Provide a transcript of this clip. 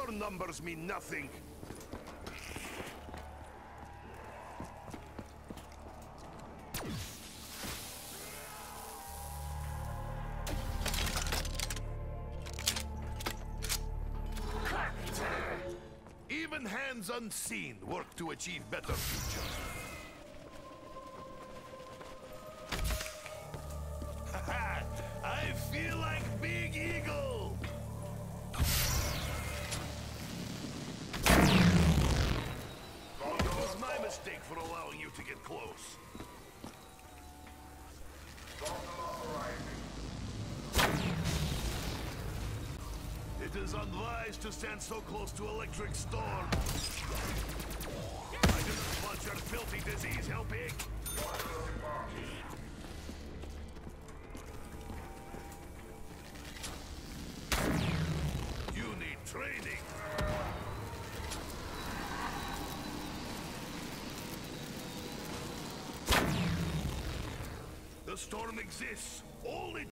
Your numbers mean nothing. Even hands unseen work to achieve better futures. I feel like Big Eagle! It was my mistake for allowing you to get close. It is unwise to stand so close to electric storm. I didn't want your filthy disease, helping. You need training. The storm exists. All it